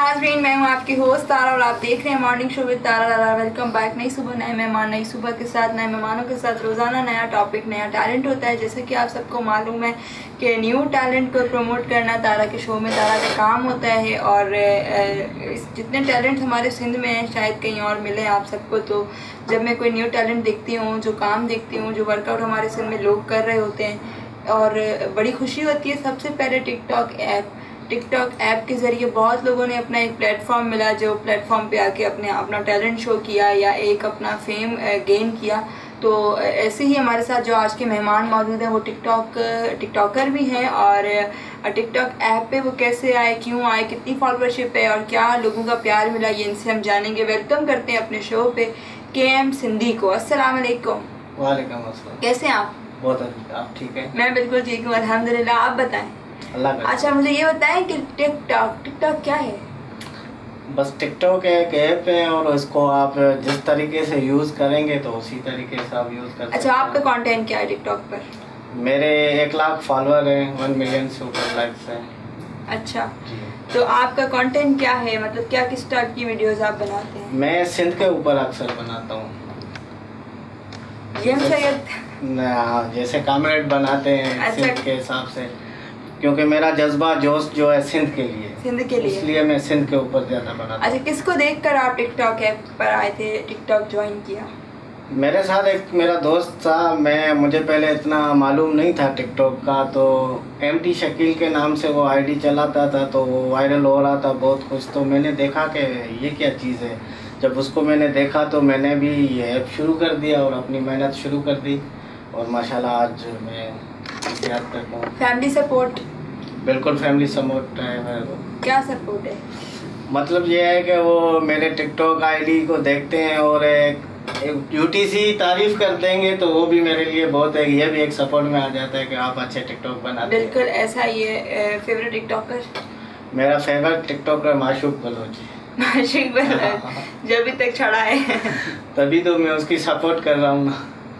नाज़रीन, मैं हूँ आपकी होस्ट तारा और आप देख रहे हैं morning show with Tara. Welcome back. नई सुबह नए मेहमान, नई सुबह के साथ नए मेहमानों के साथ रोज़ाना नया टॉपिक, नया टैलेंट होता है। जैसे कि आप सबको मालूम है कि न्यू टैलेंट को प्रमोट करना तारा के शो में तारा का काम होता है। और जितने टैलेंट हमारे सिंध में हैं शायद कहीं और मिले आप सबको। तो जब मैं कोई न्यू टैलेंट देखती हूँ, जो काम देखती हूँ, जो वर्कआउट हमारे सिंध में लोग कर रहे होते हैं और बड़ी खुशी होती है। सबसे पहले टिकटॉक ऐप के ज़रिए बहुत लोगों ने अपना एक प्लेटफॉर्म मिला, जो प्लेटफॉर्म पे आके अपना टैलेंट शो किया या एक अपना फेम गेन किया। तो ऐसे ही हमारे साथ जो आज के मेहमान मौजूद हैं वो टिकटॉकर भी हैं। और टिकटॉक ऐप पे वो कैसे आए, क्यों आए, कितनी फॉलोअरशिप है और क्या लोगों का प्यार मिला, ये इनसे हम जानेंगे। वेलकम करते हैं अपने शो पे KM सिंधी को। अस्सलाम वालेकुम। वालेकुम अस्सलाम। कैसे हैं आप? बहुत अच्छा, आप ठीक है? मैं बिल्कुल ठीक हूँ अल्हम्दुलिल्लाह। आप बताएं। अच्छा, मुझे ये बताएं कि टिकटॉक क्या है? बस टिकटॉक एक ऐप है और इसको आप जिस तरीके से यूज़ करेंगे तो उसी तरीके से आप यूज़ कर सकते हैं। अच्छा, आपका कंटेंट क्या है टिकटॉक पर? मेरे 1 लाख फॉलोअर हैं, 1 मिलियन से ऊपर लाइक्स हैं। अच्छा, तो आपका कंटेंट क्या है, मतलब क्या किस टाइप की वीडियोस आप बनाते हैं? मैं सिंध के ऊपर अक्सर बनाता हूँ। जैसे कॉमेडी बनाते हैं। अच्छा। सिंध के हिसाब से, क्योंकि मेरा जज्बा जोश जो है सिंध के लिए, इसलिए मैं सिंध के ऊपर ज़्यादा बनाता हूँ। अच्छा, किसको देखकर आप टिकटॉक ऐप पर आए थे, टिकटॉक ज्वाइन किया? मेरे साथ एक मेरा दोस्त था। मुझे पहले इतना मालूम नहीं था टिकटॉक का, तो MT शकील के नाम से वो ID चलाता था, तो वो वायरल हो रहा था बहुत कुछ। तो मैंने देखा कि ये क्या चीज़ है। जब उसको मैंने देखा तो मैंने भी ये ऐप शुरू कर दिया और अपनी मेहनत शुरू कर दी और माशाल्लाह आज मैं इस हद तक हूँ। Family support? बिल्कुल फैमिली सपोर्ट है मेरे को। क्या सपोर्ट है? मतलब ये है कि वो मेरे टिकटॉक ID को देखते हैं और एक ब्यूटी सी तारीफ कर देंगे तो वो भी मेरे लिए बहुत है। ये भी एक सपोर्ट में आ जाता है कि आप अच्छे टिकटॉक बनाते हैं। बिल्कुल ऐसा ही है। Favourite TikToker? मेरा फेवरेट टिकटॉकर माशूक बलोच। माशूक बलोच जो अभी तक छड़ा है तभी तो मैं उसकी सपोर्ट कर रहा हूँ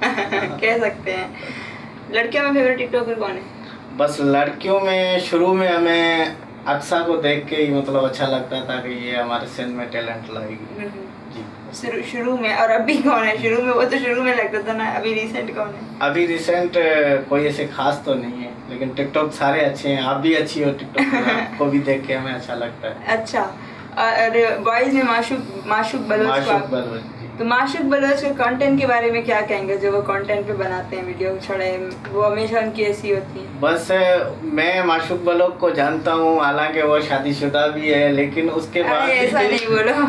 कह सकते हैं। लड़कियों में फेवरेट टिकटॉकर कौन है? बस लड़कियों में शुरू में हमें अक्सा को देख के ही मतलब अच्छा लगता था कि ये हमारे सिंध में टैलेंट लाएगी जी। शुरू में। और अभी कौन है शुरू में? वो तो शुरू में लगता था ना, अभी रिसेंट कौन है? अभी रिसेंट कोई ऐसे खास तो नहीं है, लेकिन टिकटॉक सारे अच्छे हैं। आप भी अच्छी हो टिकटॉक आपको भी देख के हमें अच्छा लगता है। अच्छा, और बॉयज में माशूक बलोच। तो माशूक बलोच के कंटेंट के बारे में क्या कहेंगे? जो वो कंटेंट पे बनाते हैं वीडियो छोड़े, वो हमेशा उनकी ऐसी होती है। बस मैं माशूक बलोच को जानता हूँ, हालांकि वो शादीशुदा भी है, लेकिन उसके बाद ऐसा नहीं बोलो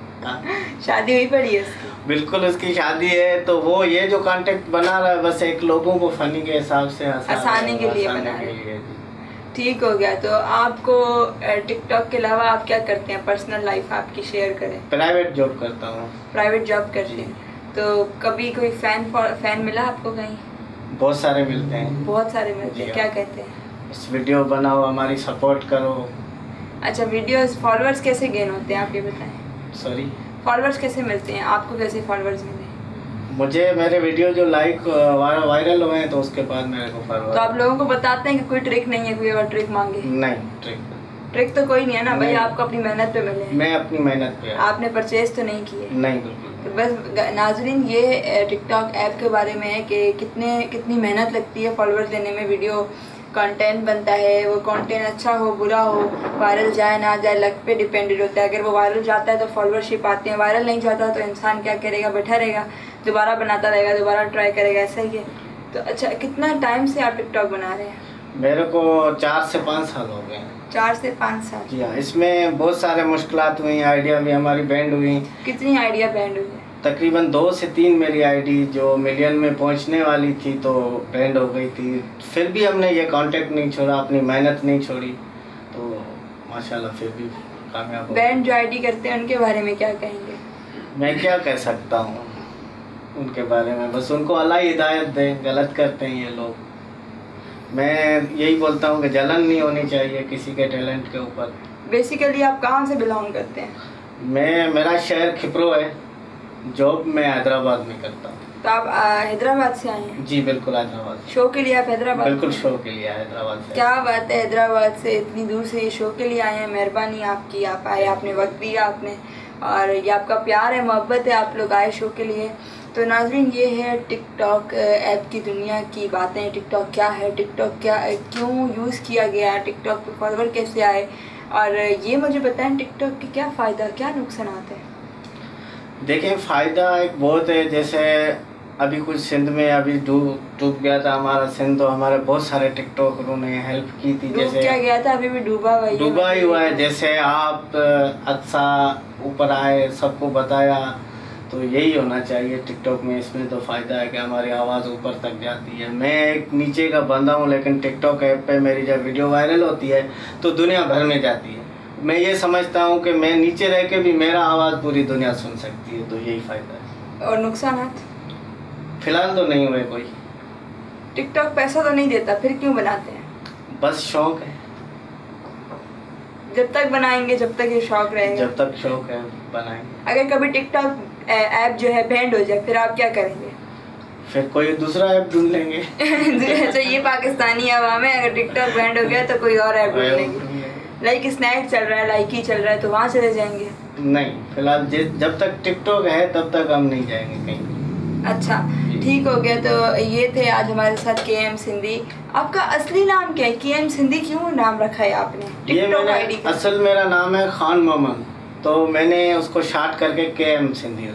शादी हुई पड़ी है उसकी? बिल्कुल उसकी शादी है। तो वो ये जो कंटेंट बना रहा है बस एक लोगों को फनी के हिसाब से हंसाने के लिए बना रहा है। ठीक हो गया। तो आपको टिकटॉक के अलावा आप क्या करते हैं? पर्सनल लाइफ आपकी शेयर करें। प्राइवेट जॉब करता हूँ। प्राइवेट जॉब करते हैं। तो कभी कोई फैन मिला आपको कहीं? बहुत सारे मिलते हैं। बहुत सारे मिलते हैं। क्या कहते हैं? इस वीडियो बनाओ, हमारी सपोर्ट करो। अच्छा, वीडियोस फॉलोअर्स कैसे गेन होते हैं आप ये बताएं? सॉरी, फॉलोअर्स कैसे मिलते हैं आपको? कैसे फॉलोअर्स मिले? मुझे मेरे वीडियो जो वायरल हुए हैं तो उसके बाद मेरे को फॉलोअर। तो आप लोगों को बताते हैं कि कोई ट्रिक नहीं है, कोई और ट्रिक मांगे? नहीं, ट्रिक तो कोई नहीं है ना भाई, आपको अपनी मेहनत पे मिले। मैं अपनी मेहनत पे। आपने परचेज तो नहीं किए? नहीं, बिल्कुल। तो बस नाज़रीन, ये टिकटॉक ऐप के बारे में है कि कितनी मेहनत लगती है फॉलोअर्स लेने में। वीडियो कंटेंट बनता है, वो कंटेंट अच्छा हो बुरा हो, वायरल जाए ना जाए, लक पे डिपेंडेड होता है। अगर वो वायरल जाता है तो फॉलोअरशिप आते हैं, वायरल नहीं जाता तो इंसान क्या करेगा, बैठा रहेगा, दोबारा बनाता रहेगा, दोबारा ट्राई करेगा, ऐसा ही है। तो अच्छा, कितना टाइम से आप टिकटॉक बना रहे हैं? मेरे को 4 से 5 साल हो गए। 4 से 5 साल? जी हाँ। इसमें बहुत सारे मुश्किलात हुई, आइडिया भी हमारी बैंड हुई। कितनी आइडिया बैंड हुई? तकरीबन 2 से 3 मेरी ID जो मिलियन में पहुंचने वाली थी तो बैंड हो गई थी। फिर भी हमने ये कांटेक्ट नहीं छोड़ा, अपनी मेहनत नहीं छोड़ी, तो माशाल्लाह फिर भी कामयाब हो। बैंड जो ID करते हैं उनके बारे में क्या कहेंगे? मैं क्या कह सकता हूँ उनके बारे में, बस उनको अल्लाह हिदायत दे। गलत करते हैं ये लोग। मैं यही बोलता हूँ कि जलन नहीं होनी चाहिए किसी के टैलेंट के ऊपर। बेसिकली आप कहाँ से बिलोंग करते हैं? मेरा शहर खिपरो है। जॉब मैं हैदराबाद में करता हूँ। तो आप हैदराबाद से आए हैं? जी बिल्कुल, हैदराबाद शो के लिए आप हैदराबाद? बिल्कुल शो के लिए हैदराबाद से। क्या बात है, हैदराबाद से इतनी दूर से ये शो के लिए आए हैं, मेहरबानी आपकी, आप आए, आपने वक्त दिया आपने, और ये आपका प्यार है, मोहब्बत है, आप लोग आए शो के लिए। तो नाज़रीन, ये है टिकटॉक ऐप की दुनिया की बातें। टिकटॉक क्या है, टिकटॉक क्या क्यों यूज़ किया गया, टिकटॉक पे फॉलोवर कैसे आए, और ये मुझे बताएं टिकटॉक के क्या फ़ायदा क्या नुकसान आते हैं। देखिए, फ़ायदा एक बहुत है। जैसे अभी कुछ सिंध में अभी डूब गया था हमारा सिंध, तो हमारे बहुत सारे टिकटॉकरों ने हेल्प की थी। जैसे क्या गया था, अभी भी डूबा ही हुआ है। जैसे आप अच्छा ऊपर आए, सबको बताया, तो यही होना चाहिए टिकटॉक में। इसमें तो फ़ायदा है कि हमारी आवाज़ ऊपर तक जाती है। मैं एक नीचे का बंदा हूँ, लेकिन टिकटॉक ऐप पे मेरी जब वीडियो वायरल होती है तो दुनिया भर में जाती है। मैं ये समझता हूँ कि मैं नीचे रह के भी मेरा आवाज़ पूरी दुनिया सुन सकती है, तो यही फ़ायदा है। और नुकसान फिलहाल तो नहीं हुए कोई। टिकटॉक पैसा तो नहीं देता, फिर क्यों बनाते हैं? बस शौक है। जब तक बनाएंगे, जब तक ये शौक रहेगा, जब तक शौक है बनाएंगे। अगर कभी टिकटॉक ऐप जो है बैंड हो जाए, फिर आप क्या करेंगे? फिर कोई दूसरा ऐप ढूंढ लेंगे। अच्छा, ये पाकिस्तानी आवाम है, अगर टिकटॉक बैंड हो गया तो कोई और ऐप ढूंढ लेंगे। लाइक स्नैक चल रहा है, लाइक ही चल रहा है, तो वहाँ चले जाएंगे? नहीं, फिलहाल जब तक टिकटॉक है तब तक हम नहीं जाएंगे कहीं। अच्छा, ठीक हो गया। तो ये थे आज हमारे साथ KM सिंधी। आपका असली नाम क्या है? KM सिंधी क्यों नाम रखा है आपने? ये मैंने असल मेरा नाम है खान मोहम्मद, तो मैंने उसको शॉर्ट करके KM सिंधी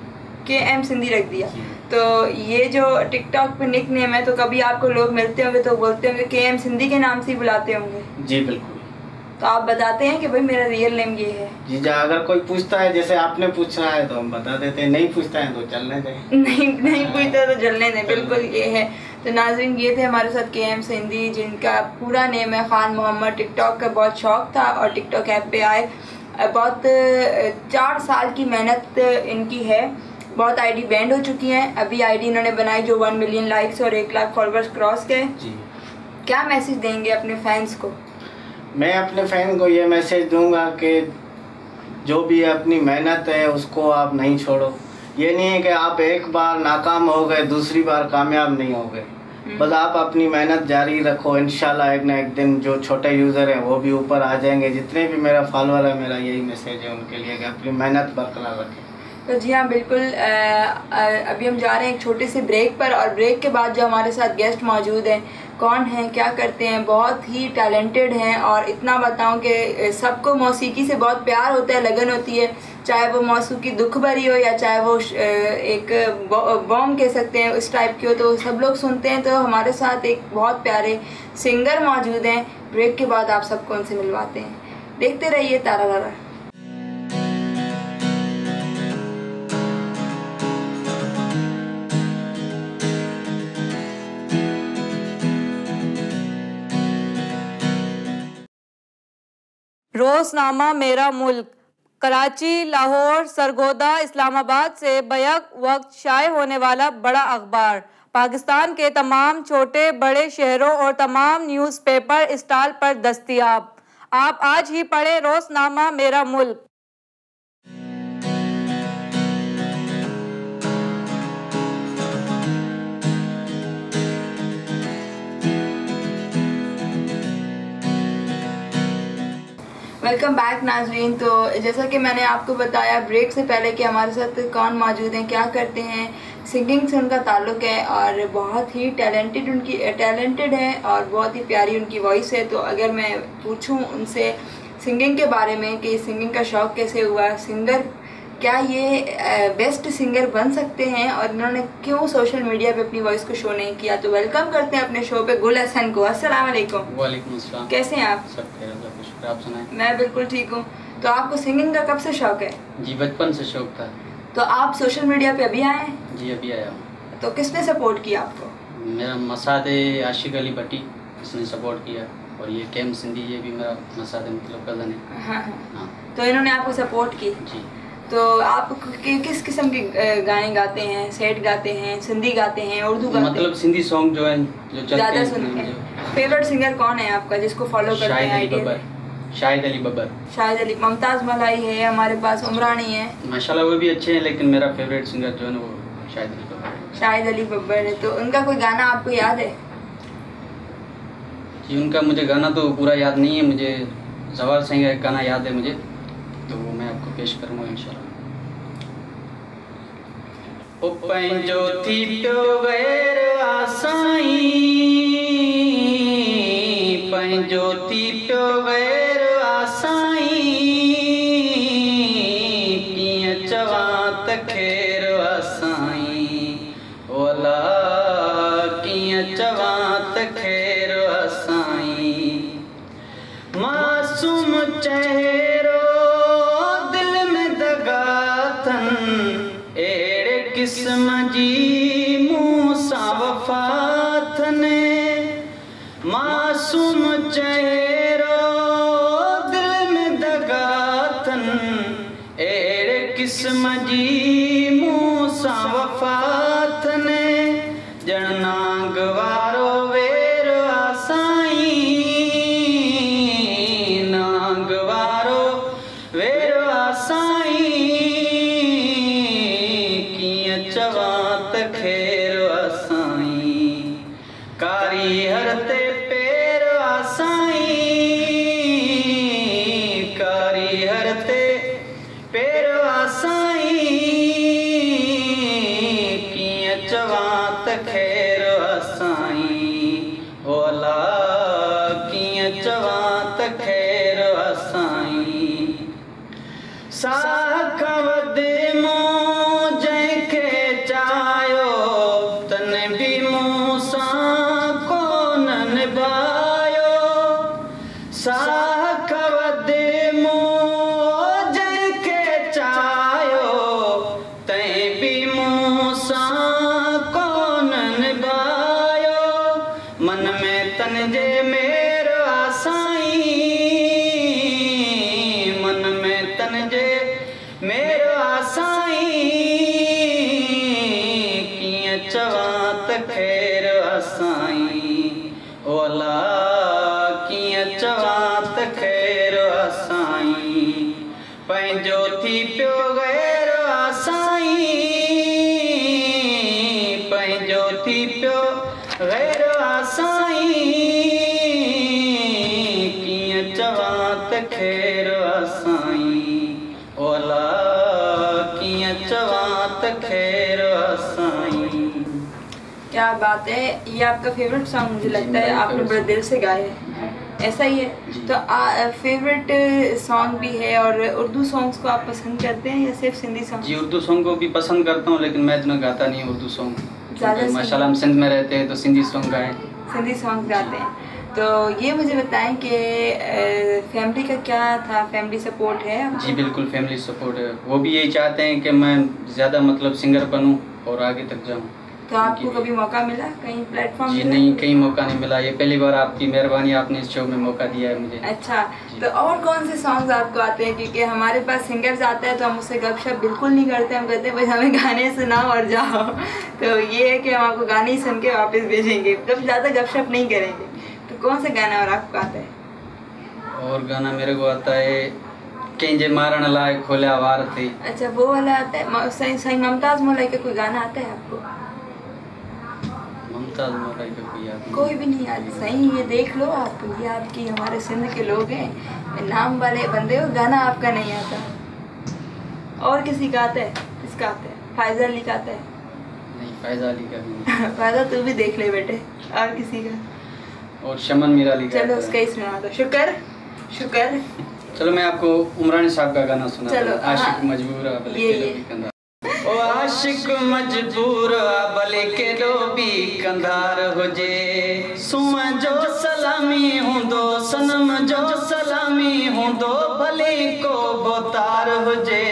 रख दिया। तो ये जो टिकटॉक पे निक नेम है, तो कभी आपको लोग मिलते होंगे तो बोलते होंगे KM सिंधी के नाम से ही बुलाते होंगे? जी बिल्कुल। तो आप बताते हैं कि भाई मेरा रियल नेम ये है? जी, अगर कोई पूछता है, जैसे आपने पूछा है, तो हम बता देते हैं। नहीं पूछता है तो चलने दें। नहीं पूछता तो चलने दें, बिल्कुल ये है। तो नाज़रीन, ये थे हमारे साथ KM सिंधी, जिनका पूरा नेम है खान मोहम्मद। टिकटॉक का बहुत शौक था और टिकटॉक ऐप पे आए। बहुत 4 साल की मेहनत इनकी है। बहुत आईडी बैंड हो चुकी हैं। अभी आईडी इन्होंने बनाई जो 1 मिलियन लाइक्स और 1 लाख फॉलोअर्स क्रॉस गए। क्या मैसेज देंगे अपने फैंस को? मैं अपने फैन को ये मैसेज दूंगा कि जो भी अपनी मेहनत है उसको आप नहीं छोड़ो। ये नहीं है कि आप एक बार नाकाम हो गए, दूसरी बार कामयाब नहीं हो गए। बस आप अपनी मेहनत जारी रखो। इंशाल्लाह एक ना एक दिन जो छोटे यूज़र हैं वो भी ऊपर आ जाएंगे। जितने भी मेरा फॉलोअर है, मेरा यही मैसेज है उनके लिए कि अपनी मेहनत बरकरार रखें। तो जी हाँ, बिल्कुल। अभी हम जा रहे हैं एक छोटे से ब्रेक पर, और ब्रेक के बाद जो हमारे साथ गेस्ट मौजूद हैं, कौन हैं, क्या करते हैं, बहुत ही टैलेंटेड हैं। और इतना बताऊं कि सबको मौसीकी से बहुत प्यार होता है, लगन होती है, चाहे वो मौसीकी दुख भरी हो या चाहे वो एक बॉम्ब कह सकते हैं उस टाइप की हो, तो सब लोग सुनते हैं। तो हमारे साथ एक बहुत प्यारे सिंगर मौजूद हैं। ब्रेक के बाद आप सबको उनसे मिलवाते हैं। देखते रहिए तारा तारा। रोज़नामा मेरा मुल्क कराची, लाहौर, सरगोदा, इस्लामाबाद से बैक वक्त शाये होने वाला बड़ा अखबार पाकिस्तान के तमाम छोटे बड़े शहरों और तमाम न्यूज़पेपर स्टॉल पर दस्तयाब। आप आज ही पढ़ें रोज़नामा मेरा मुल्क। वेलकम बैक नाजरीन। तो जैसा कि मैंने आपको बताया ब्रेक से पहले कि हमारे साथ कौन मौजूद हैं, क्या करते हैं, सिंगिंग से उनका ताल्लुक़ है और बहुत ही टैलेंटेड है और बहुत ही प्यारी उनकी वॉइस है। तो अगर मैं पूछूं उनसे सिंगिंग के बारे में कि सिंगिंग का शौक़ कैसे हुआ, सिंगर क्या ये बेस्ट सिंगर बन सकते हैं और इन्होंने क्यों सोशल मीडिया पे अपनी वॉइस को शो नहीं किया, तो वेलकम करते हैं अपने शो पे गुल हसन को। अस्सलाम वालेकुम। वालेकुम अस्सलाम। कैसे हैं आप? सब खैर, आप सुनाएं। मैं बिल्कुल ठीक हूँ। तो आपको सिंगिंग का कब से शौक है? जी बचपन से शौक था। तो आप सोशल मीडिया पे अभी आए हैं? जी अभी आया हूँ। तो किसने सपोर्ट किया आपको? मेरा मसाद आशिक अली भट्टी, इसने सपोर्ट किया, और ये KM सिंधी, ये भी मेरा मसाद मतलब कज़न है। हाँ। तो इन्होंने आपको सपोर्ट की। जी। तो आप किस किस्म के गाने गाते हैं? सैड गाते हैं, सिंधी गाते हैं, उर्दू गाते हैं? मतलब सिंधी सॉन्ग जो है जो ज़्यादा सुनते हैं। फेवरेट सिंगर कौन है आपका जिसको फॉलो करते हैं? शाहिद अली बब्बर। शाहिद अली, मुमताज़ मलाई है हमारे पास, उमरानी है, माशाल्लाह वो भी अच्छे हैं, लेकिन मेरा फेवरेट सिंगर जो है ना वो शाहिद अली बब्बर है। शाहिद अली बब्बर है। तो उनका कोई गाना आपको याद है? जी उनका मुझे गाना तो पूरा याद नहीं है, मुझे जवाहर सिंह का एक गाना याद है मुझे, तो वो मैं आपको पेश करूँगा इंशाल्लाह। ओ पंहिंजो थी पियो गैर आसाई, पंहिंजो थी पियो गैर आसाई, कीअं चवां त ख़ैर आसाई, ओ अल्लाह कीअं चवां त ख़ैर आसाई। मासूम चेहरो दिल में दगा थन, एड़े किस्म जी मूं सां वफ़ा थने। मासूम चेहरो दिल में दगा थन, एड़े किस्म जी मूं सां वफ़ा थने। ॼण नांग वारो वेर आसाई, नांग वारो वेर आसाई, कीअं चवां त ख़ैर आसाई। कारी हर ते पैर आसाई, कारी हर ते पैर आसाई, कीअं चवां त ख़ैर आसाई, ओ अल्लाह कीअं चवां त ख़ैर आसाई। साह खां वधे मूं जंहिंखे चाहियो, तन बि मूं सां कोन निभायो। साह खां वधे मूं जंहिंखे चाहियो, तंहिं बि मूं सां कोन निभायो। मन में तन जे मेर आसाई, मन में तन जे मेर आसाई, कीअं चवां त ख़ैर आसाई, ओ अल्लाह कीअं चवां त ख़ैर आसाई। पंहिंजो थी पियो गैर आसाई, पंहिंजो थी पियो गैर आसाई, कीअं चवां त ख़ैर आसाई, ओ अल्लाह कीअं चवां त ख़ैर आसाई। क्या बात है, ये आपका फेवरेट सॉन्ग मुझे लगता है, आपने बड़े दिल से गाए है, ऐसा ही है। तो फेवरेट सॉन्ग भी है, और उर्दू सॉन्ग्स को आप पसंद करते हैं या सिर्फ सिंधी सॉन्ग? जी उर्दू सॉन्ग को भी पसंद करता हूँ, लेकिन मैं इतना गाता नहीं उर्दू सॉन्ग, ज़्यादा माशाल्लाह हम सिंध में रहते हैं तो सिंधी सॉन्ग गाएं, सिंधी सॉन्ग गाते हैं। तो ये मुझे बताएं कि फैमिली का क्या था, फैमिली सपोर्ट है आपको? जी बिल्कुल फैमिली सपोर्ट है, वो भी यही चाहते हैं कि मैं ज़्यादा मतलब सिंगर बनूं और आगे तक जाऊं। तो आपको कभी मौका मिला कहीं प्लेटफॉर्म? जी नहीं, कहीं मौका नहीं मिला, ये पहली बार आपकी मेहरबानी, आपने इस शो में मौका दिया है मुझे। अच्छा, तो और कौन से सॉन्ग्स आपको आते हैं? क्योंकि हमारे पास सिंगर्स आते हैं तो हम उससे गपशप बिल्कुल नहीं करते, हम कहते हैं भाई हमें गाने सुनाओ और जाओ। तो ये है कि हम आपको गाने ही सुन के वापस भेजेंगे, कभी ज़्यादा गपशप नहीं करेंगे। तो कौन सा गाना और आपको आता है? और गाना मेरे को आता है कंहिंजे मारण लाइ खोलिया वार थे। अच्छा, वो वाला आता है। सही मुमताज़ मलाई का कोई गाना आता है आपको? मुमताज़ मलाई का कोई याद नहीं। कोई भी नहीं याद? सही, ये देख लो आप, ये आपकी हमारे सिंध के लोग हैं, नाम वाले बंदे हो, गाना आपका नहीं आता। और किसी का आता है? किसका आता है? फायजा अली का आता है? नहीं, फायजा अली का भी नहीं। फायजा तू भी देख ले बेटे। और किसी का? और शमन मीरा अली का। चलो उसका ही सुना दो। शुक्र शुक्र। चलो मैं आपको उमरानी साहब का गाना सुना। चलो, आशिक मजबूर आ भले के लो भी कंधार। ओ आशिक मजबूर आ भले के लो भी कंधार हुजे, सुम जो सलामी हूंदो सनम जो सलामी हूंदो, भले को बोतार हुजे।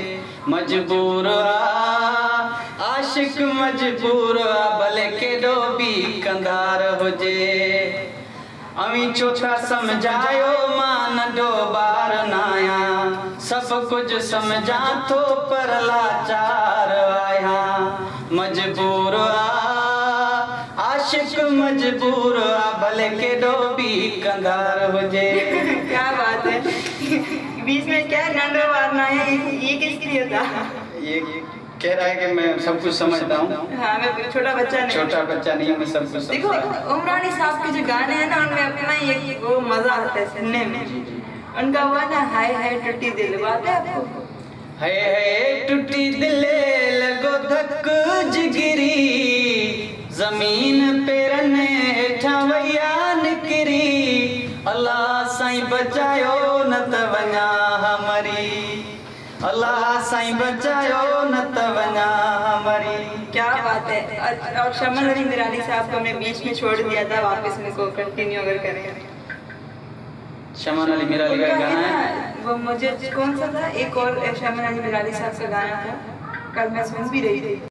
मजबूर आ आशिक मजबूर आ भले के लो भी कंधार हुजे। अवी चोथा समझायो मां नंढो ॿार नाया, सभु कुझु समझा थो पर लाचार आहियां। मजबूर आ आशिक आशिक मजबूर भले के डोबी कंधार हुजे। क्या बात है, बीच में क्या नंडो मारना है, ये किसके लिए था? ये कह रहा है कि मैं सब कुछ समझता हूँ। हाँ, मैं छोटा बच्चा नहीं, मैं सब कुछ देखो उमरानी साहब के जो गाने हैं ना, उनमें अपना ये वो मजा आता है सुनने में। उनका हुआ ना हाय हाय टूटी दिल, बात है आपको? है टूटी दिले लगो धक जिगरी, जमीन पे रने ठवैया निकरी, अल्लाह साईं बचायो न त वञा हमारी, अल्लाह साईं बचायो न त वञा हमारी। क्या बात है। और शमन अली मिरानी साहब को हमने बीच में छोड़ दिया था, वापस इनको कंटिन्यू अगर करें। शमन अली मिरानी का गाना है वो, मुझे कौन सा था, एक और शमन अली मिरानी साहब का गाना था, कल मैं सुन भी रही थी।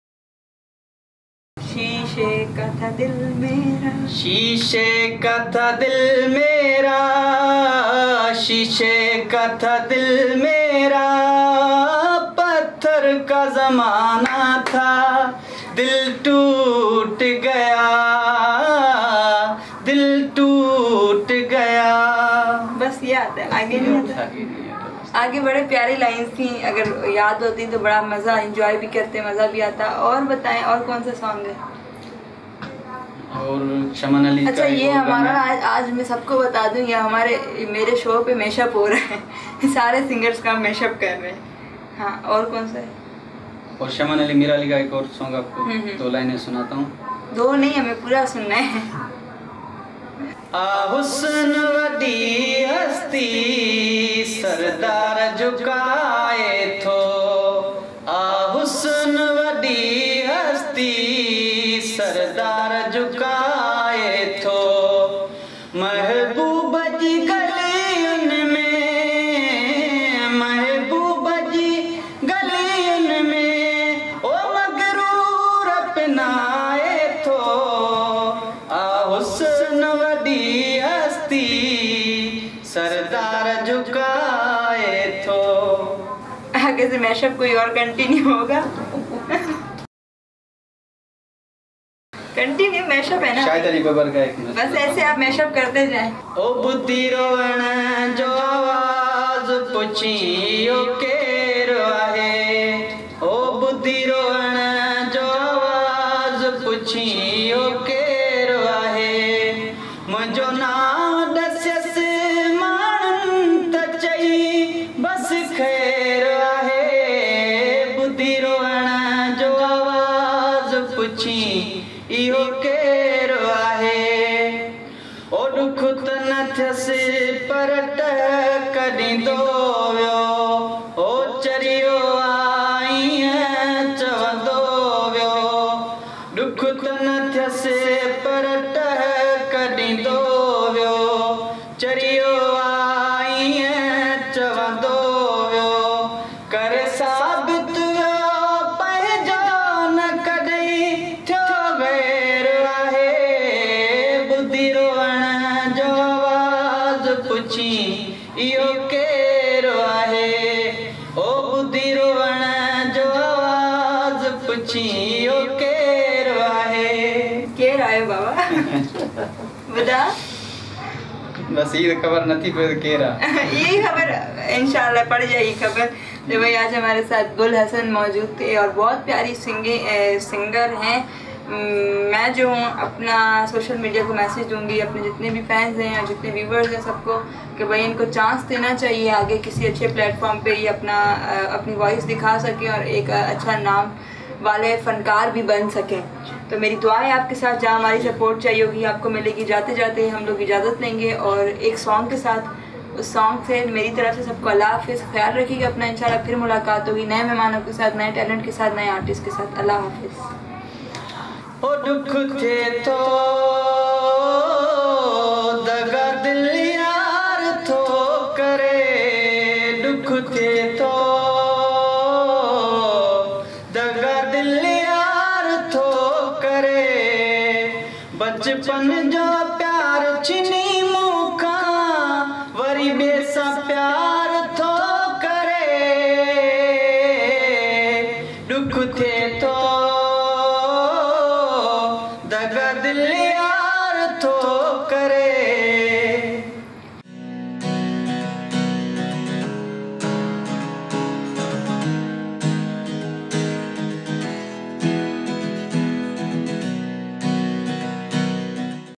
शीशे का था दिल मेरा, शीशे का था दिल मेरा, शीशे का था दिल मेरा, पत्थर का जमाना था, दिल टूट गया, दिल टूट गया। बस ये आता है, आगे नहीं आता। आगे बड़े प्यारी लाइंस थी, अगर याद होती तो बड़ा मज़ा, एंजॉय भी करते, मज़ा भी आता। और बताएं और कौन सा सॉन्ग है? और शमन अली अच्छा, ये हमारा आज मैं सबको बता दूं, ये मेरे शो पे मैशअप हो रहा है सारे सिंगर्स का मैशअप कर रहे हैं। हाँ, और कौन सा है? और शमन अली मिराली का एक और सॉन्ग आपको 2 लाइनें सुनाता हूँ। 2 नहीं, हमें पूरा सुनना है। हुस्न वडी हस्ती सरदार झुकाए थो, हुस्न वडी हस्ती सरदार झुकाए थो, महबूब जी गलियन में, महबूब जी गलियन में, ओ मगरूर अपनाए थो, हुस्न वडी हस्ती सरदार झुकाए थो। आगे से मैशअप कोई और कंटिन्यू होगा कंटिन्यू मैशअप है ना, शायद अली बबर का एक बस ऐसे आप मैशअप करते जाएं। ओ बुद्धि रोवण जो आवाज पुछी ओ केर आहे, ओ बुद्धि रोवण जो आवाज पुछी ओ केर आहे, मुंहिंजो नाम दस्यस माण्हुनि त चई बस ख़ैर आहे, बुद्धि रोवण जो आवाज पुछी इहो केर आहे, ओ दुख त न थियसि पर टकरींदो वियो, ओ चरियो आईं चवंदो वियो, दुख त न थियसि पर टकरींदो वियो, चरियो आईं चवंदो वियो, कर साबित वियो पंहिंजो न कॾहिं थियो गैर आहे, बुद्धि रोवण जो आवाज़ पुछी इहो केर आहे, ओ बुद्धि रोवण जो आवाज़ पुछी इहो केर आहे। केर आयो बाबा बता। बस ये खबर नहीं पे केरा यही खबर इंशाल्लाह पड़ जाएगी खबर। तो भाई आज हमारे साथ गुल हसन मौजूद थे और बहुत प्यारी सिंगर हैं। मैं जो हूँ अपना सोशल मीडिया को मैसेज दूंगी अपने जितने भी फैंस हैं और जितने व्यूवर्स हैं सबको कि भाई इनको चांस देना चाहिए, आगे किसी अच्छे प्लेटफॉर्म पे ये अपनी वॉइस दिखा सकें और एक अच्छा नाम वाले फनकार भी बन सकें। तो मेरी दुआ है आपके साथ, जहाँ हमारी सपोर्ट चाहिए होगी आपको मिलेगी। जाते जाते हम लोग इजाज़त लेंगे और एक सॉन्ग के साथ, उस सॉन्ग से मेरी तरफ से सबको अल्लाह हाफिज़। ख्याल रखिएगा अपना, इंशाल्लाह फिर मुलाकात होगी नए मेहमानों के साथ, नए टैलेंट के साथ, नए आर्टिस्ट के साथ। अल्लाह हाफिज़। ओ दुख थे तो दगा दिल यार थो करे, दुख थे तो दगा दिल यार थो करे, बचपन जो प्यार छिनी मूंखा वरी बेसा प्यार थो करे, दुख थे